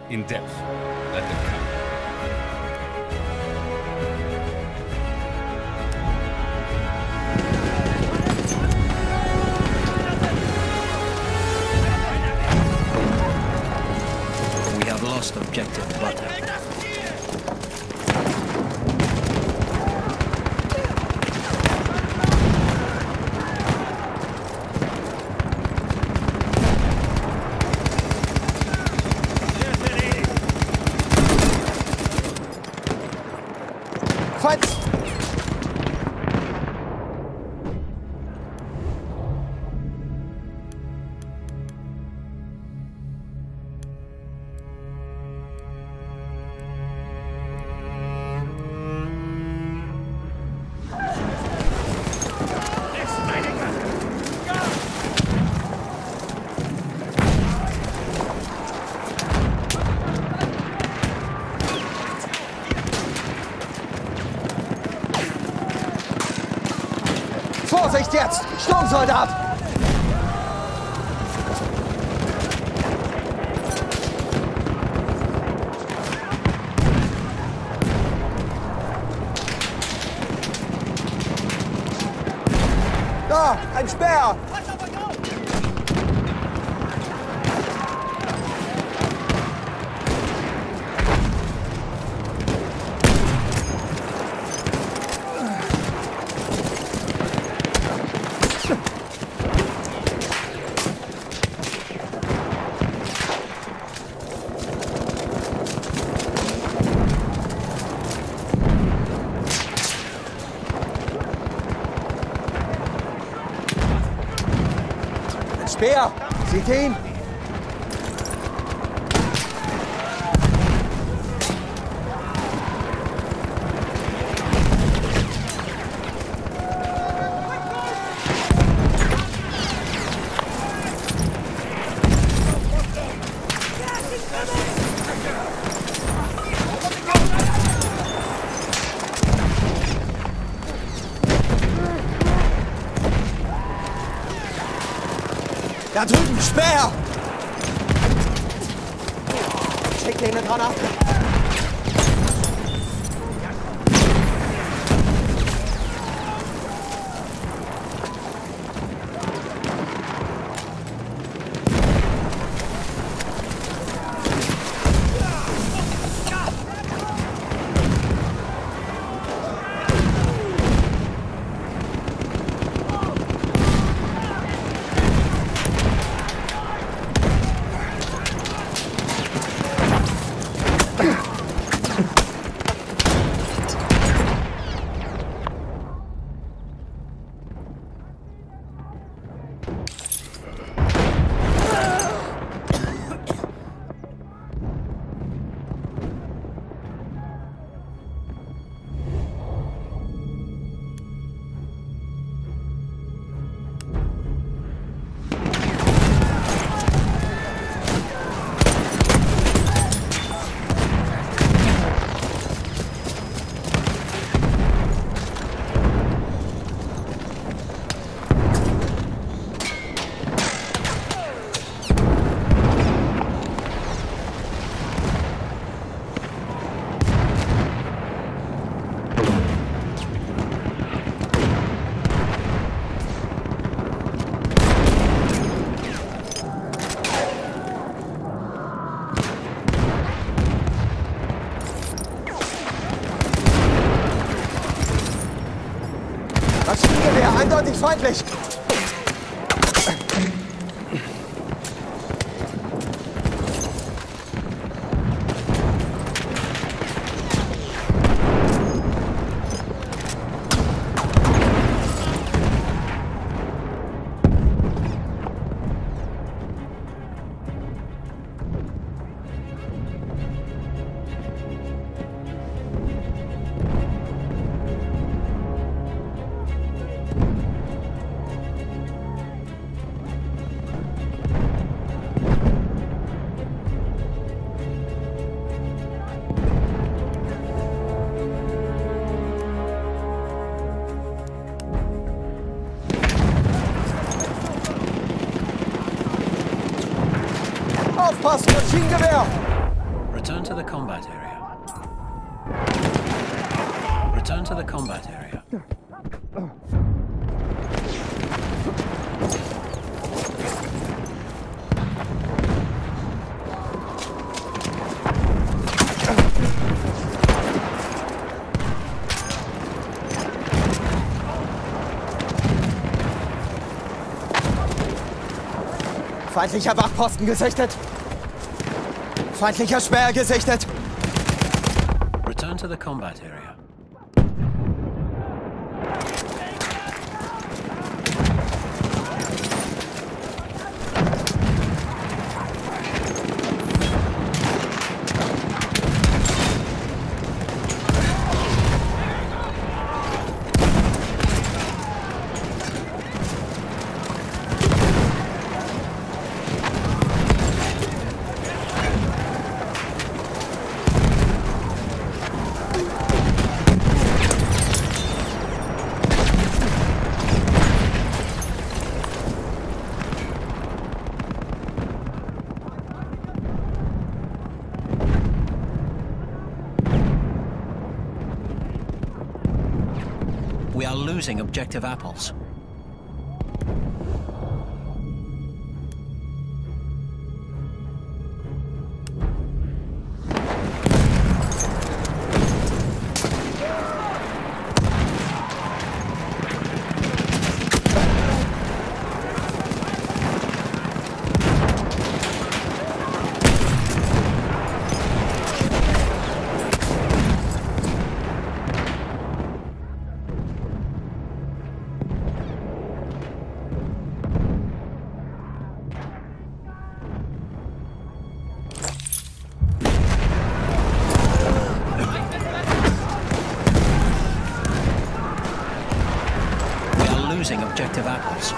In depth. Let them come. We have lost objective butter. Feind! Vorsicht jetzt! Sturmsoldat! Da! Ein Speer! Speer! Seht ihr ihn? Da drüben, Speer! Schick dir eine Granate. Maschinengewehr, eindeutig feindlich. Aufpassen, Maschinengewehr! Return to the combat area. Return to the combat area. Feindlicher Wachposten gesichtet. Feindlicher Späher gesichtet. Return to the combat area. We are losing objective apples. Losing objective apples.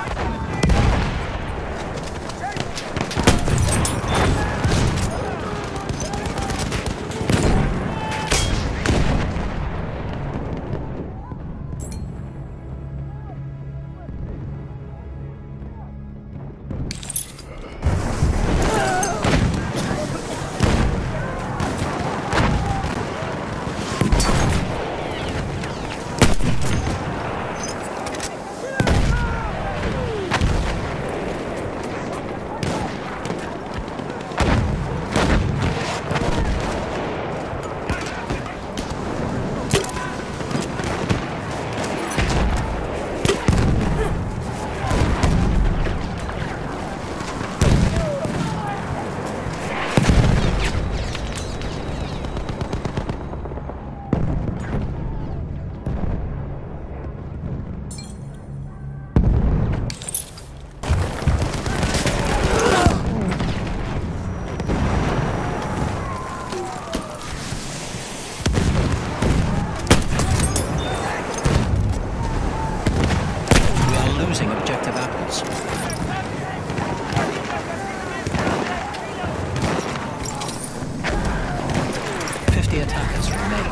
Losing objective apples. Attackers remain.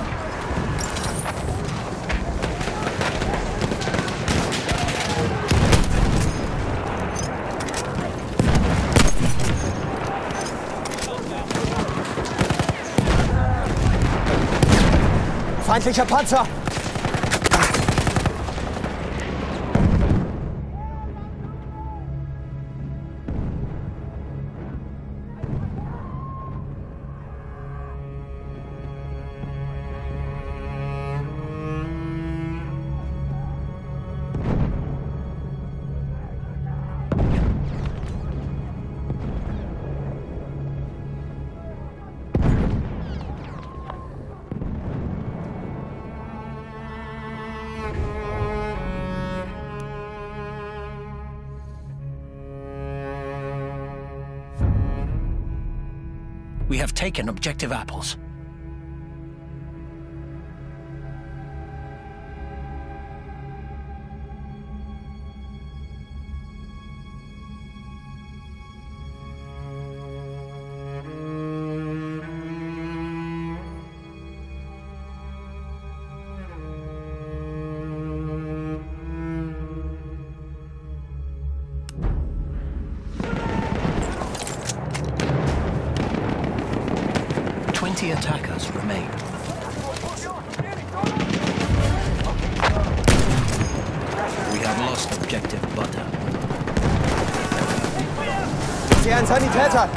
Feindlicher Panzer! We have taken objective apples. 20 attackers remain. We have lost objective butter. Ich sehe einen Sanitäter.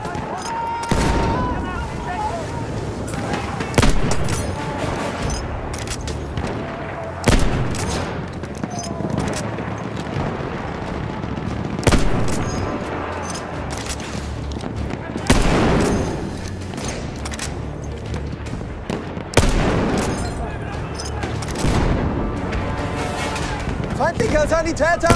Feindlicher Sanitäter!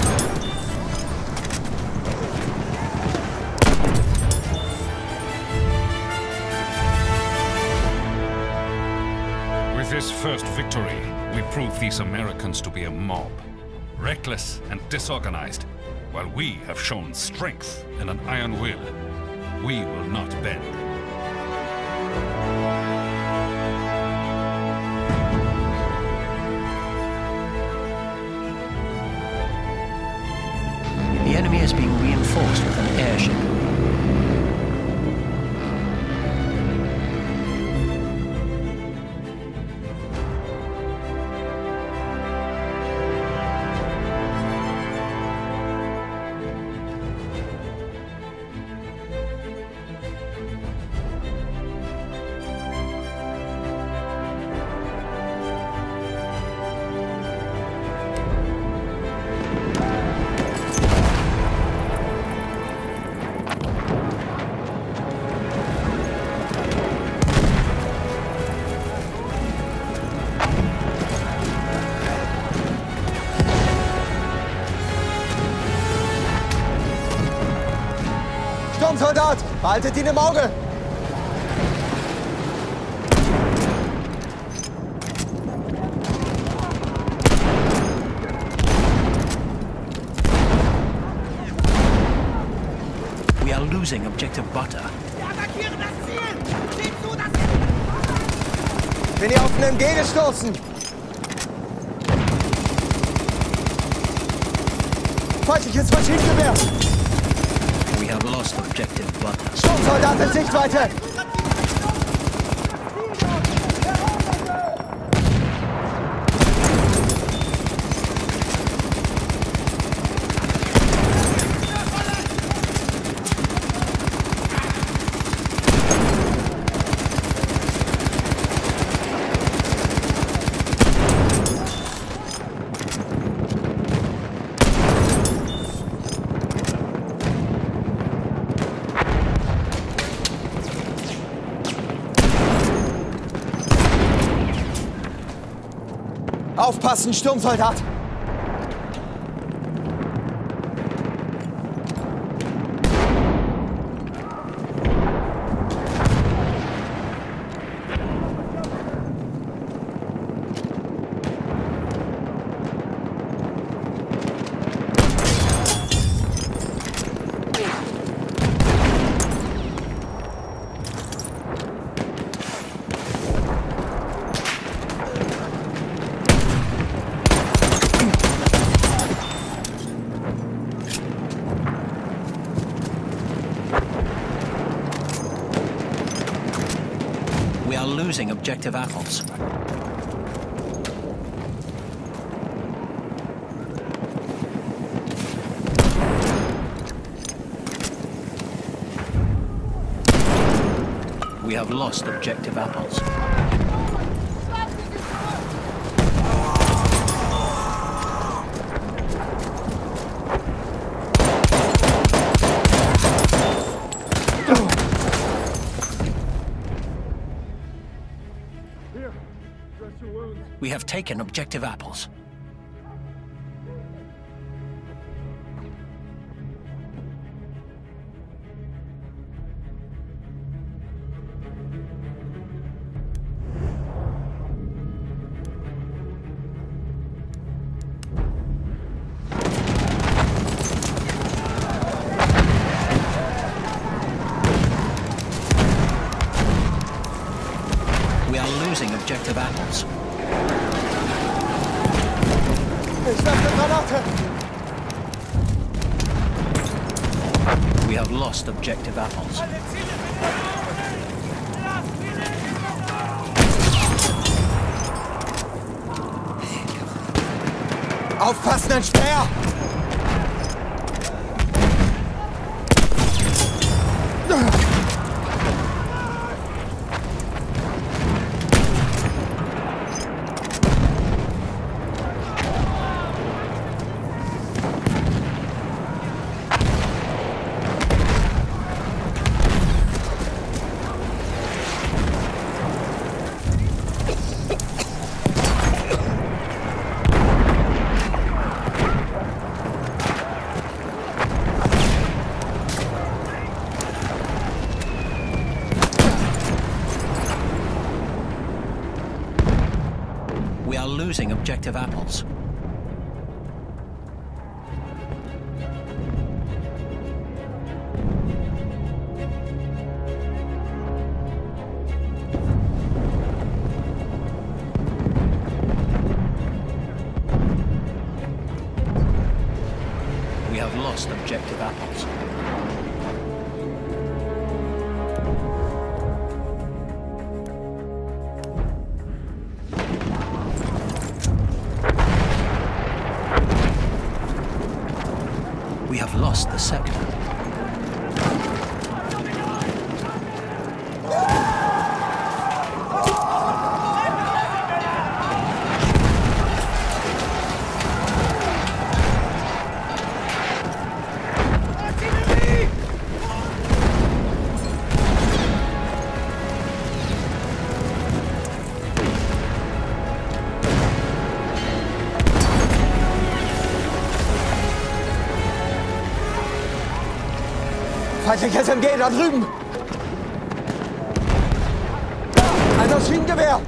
With this first victory, we prove these Americans to be a mob. Reckless and disorganized, while we have shown strength and an iron will. We will not bend. The enemy is being reinforced with an airship. Sturmsoldat, behaltet ihn im Auge! We are losing objective butter. Bin ihr auf einen MG gestoßen! Feindliches Maschinengewehr! We have lost objective butter. Sturmsoldat in Sichtweite! Aufpassen, Sturmsoldat! We are losing objective apples. We have lost objective apples. We have taken objective apples. We are losing objective apples. Ich werfe Granate! We have lost objective apples. Aufpassen, ein Speer! We are losing objective apples. We have lost objective apples. We have lost the sector. Feindliches MG da drüben! Ein Maschinengewehr!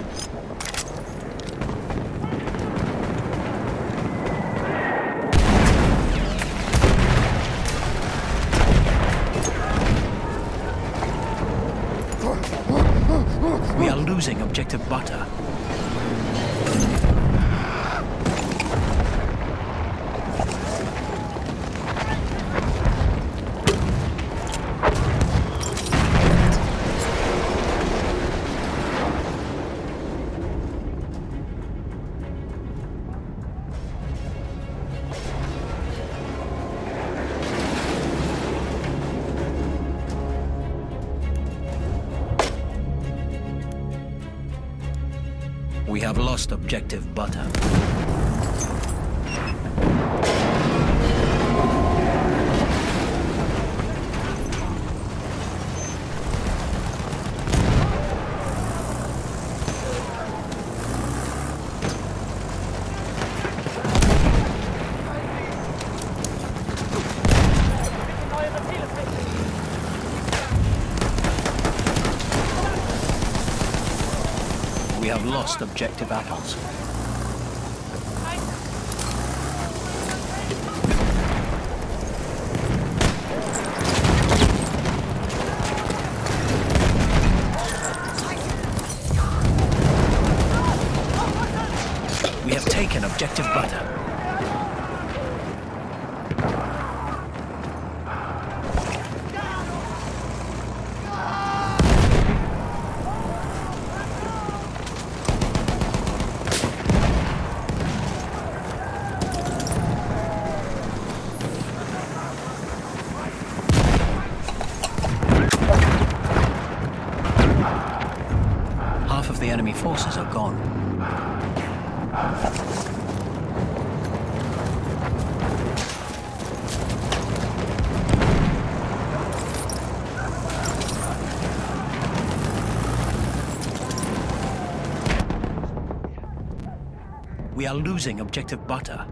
We are losing objective butter. We have lost objective butter. We have lost objective apples. We have taken objective butter. Half of the enemy forces are gone. We are losing objective butter.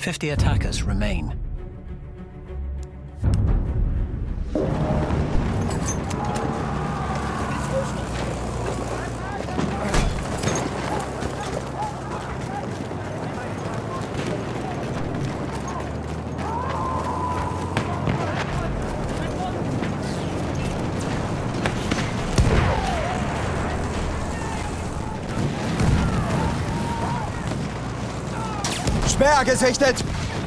50 attackers remain. Speer gesichtet!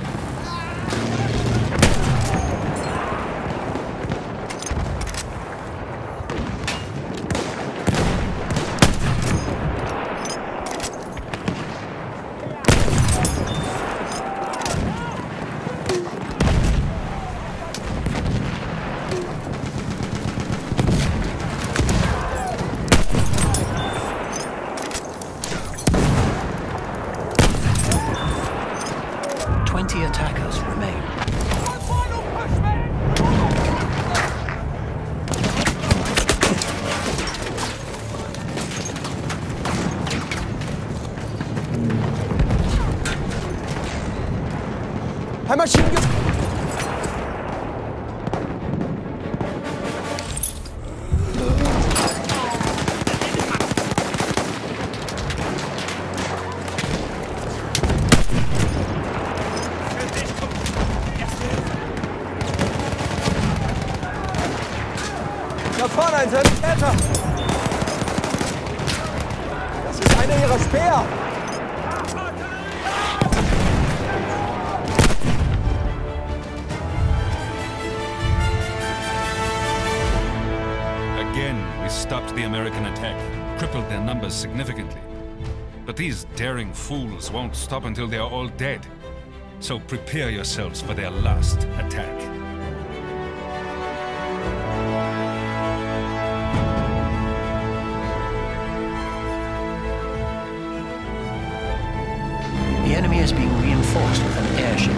Attackers remain. Ein Maschinengewehr! Da vorne ein Sanitäter! Das ist einer ihrer Speer! Again, we stopped the American attack, crippled their numbers significantly. But these daring fools won't stop until they are all dead. So prepare yourselves for their last attack. The enemy is being reinforced with an airship.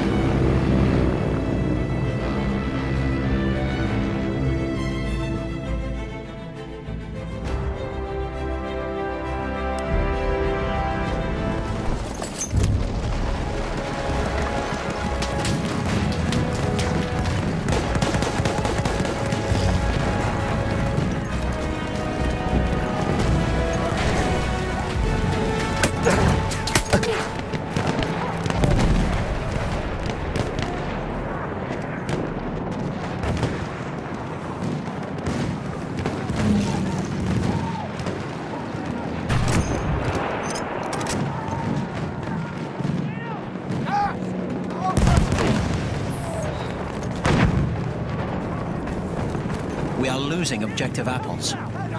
We are losing objective apples.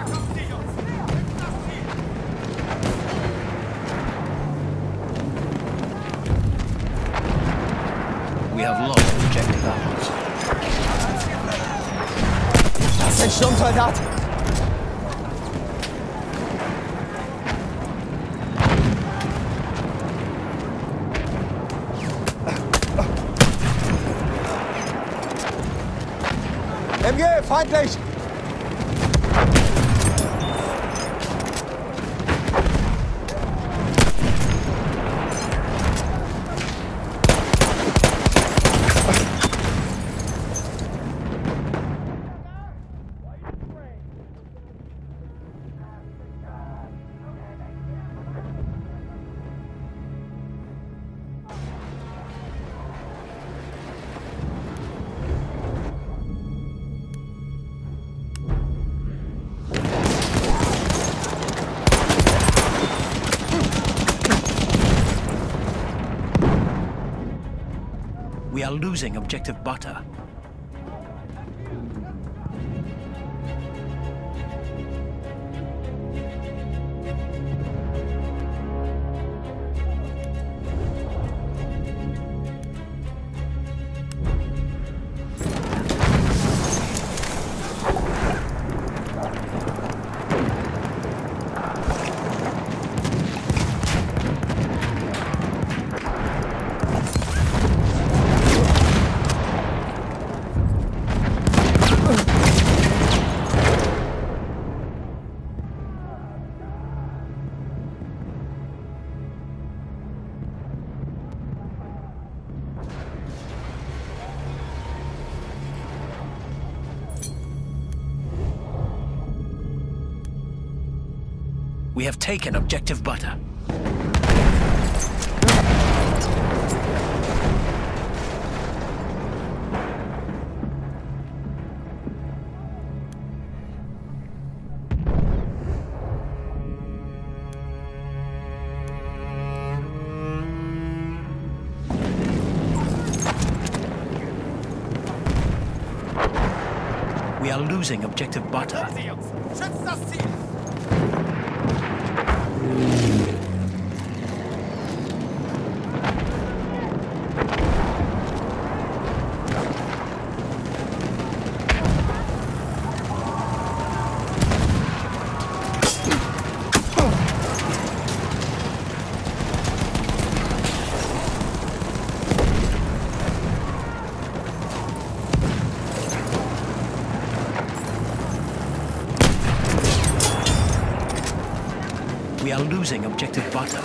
We have lost objective apples. Das ist ein Sturmsoldat! MG, feindlich! We are losing objective butter. We have taken objective butter. We are losing objective butter. Schützt das Ziel! We are losing objective butter.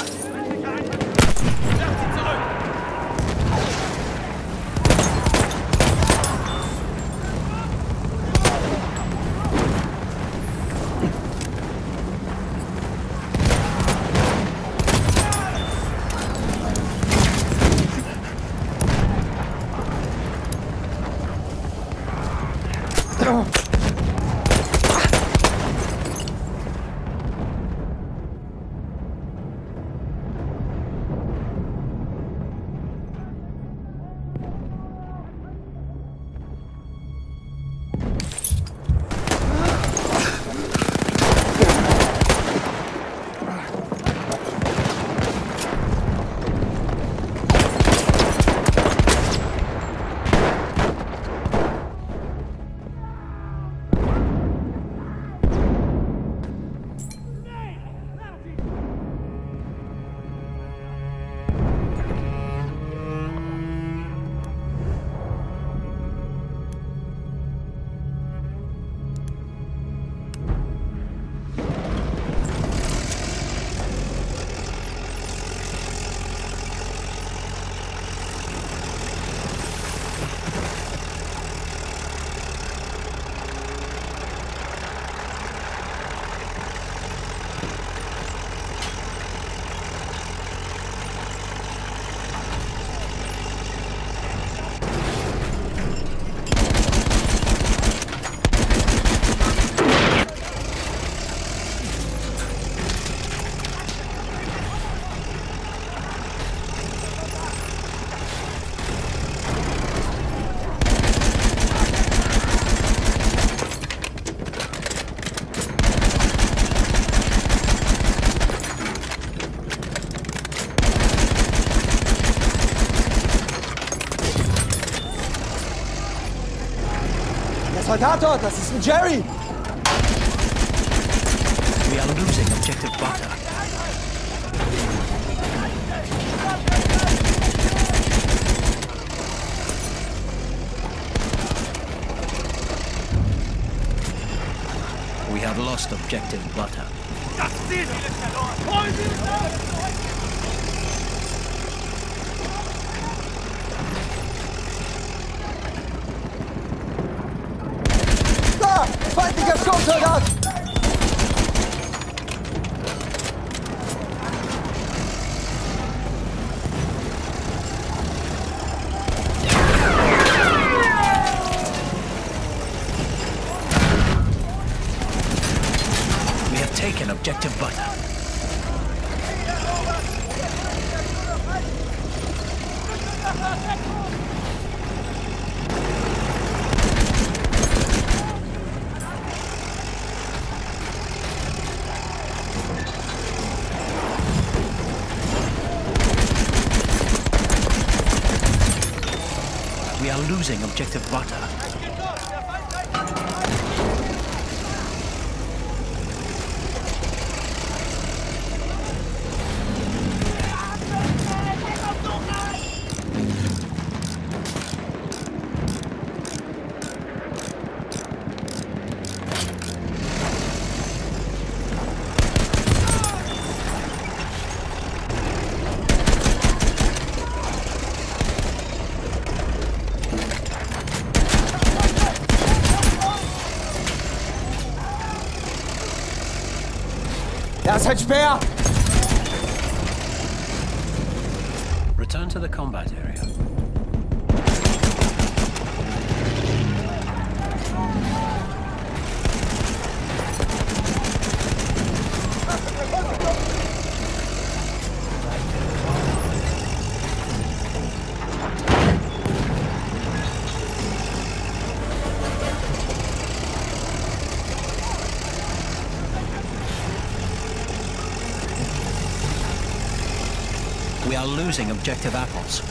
Soldat dort, das ist ein Jerry! We are losing objective butter. We have lost objective butter. Das Ziel ist verloren! Holen Sie uns auf! Da! Feindlicher Sturmsoldat! We have taken objective butter. We are losing objective butter. Er ist ein Speer! Return to the combat area. We are losing objective apples.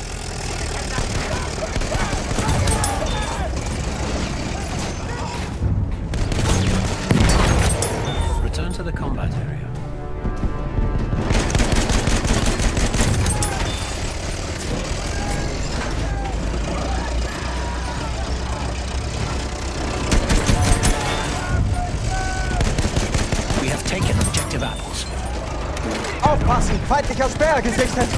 Return to the combat area. We have taken objective apples. Aufpassen! Feindlicher Speer gesichtet!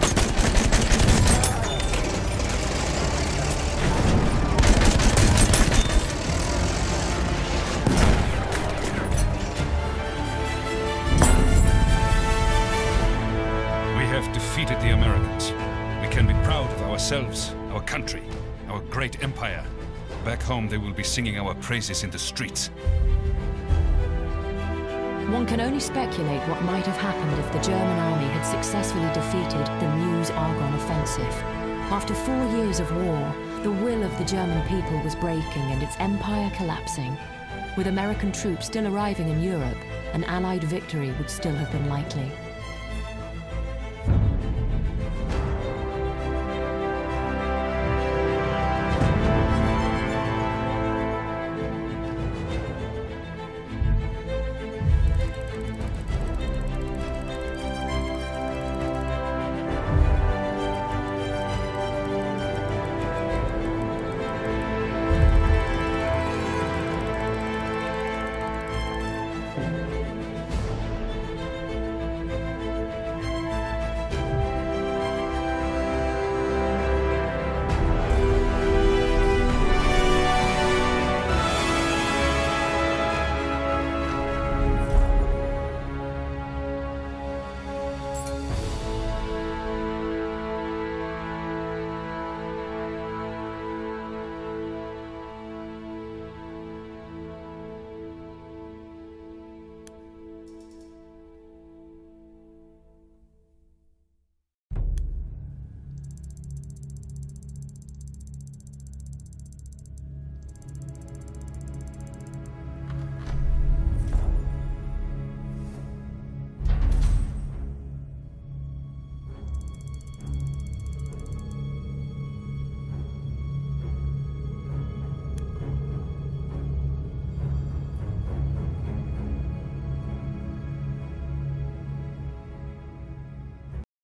We have defeated the Americans. We can be proud of ourselves, our country, our great empire. Back home they will be singing our praises in the streets. One can only speculate what might have happened if the German army had successfully defeated the Meuse-Argonne offensive. After 4 years of war, the will of the German people was breaking and its empire collapsing. With American troops still arriving in Europe, an Allied victory would still have been likely.